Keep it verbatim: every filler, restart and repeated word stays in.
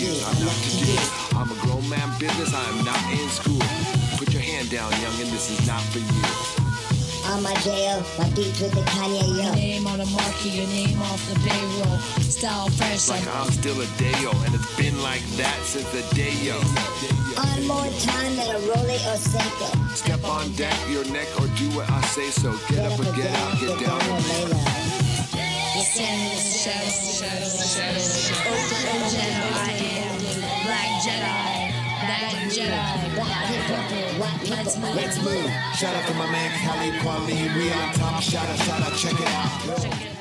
use. I'm not to do. I'm a grown man business, I am not in school. Put your hand down, youngin', this is not for you. On my J O, my beats with the Kanye, yo. Your name on the market, your name off the payroll. Style fresh like I'm still a Dayo, and it's been like that since the day, yo. On more time than a Rolly or Seiko. Step on deck, your neck, or do what I say so. Get up or get out, get down and lay low. You're standing in the shadows, shadows, shadows. Open Jedi, I am Black Jedi. Black Jedi, black people, black people. Let's move. Let's move. Shout out to my man Khalid Kweli. We on top. Shout out, shout out. Check it out.